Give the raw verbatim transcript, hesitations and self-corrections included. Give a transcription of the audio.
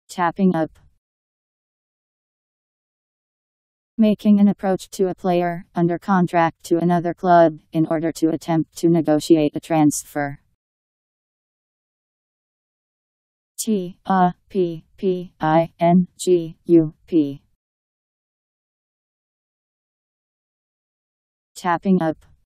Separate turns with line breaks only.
Tapping up. Making an approach to a player under contract to another club in order to attempt to negotiate a transfer. T A P P I N G U P. Tapping up.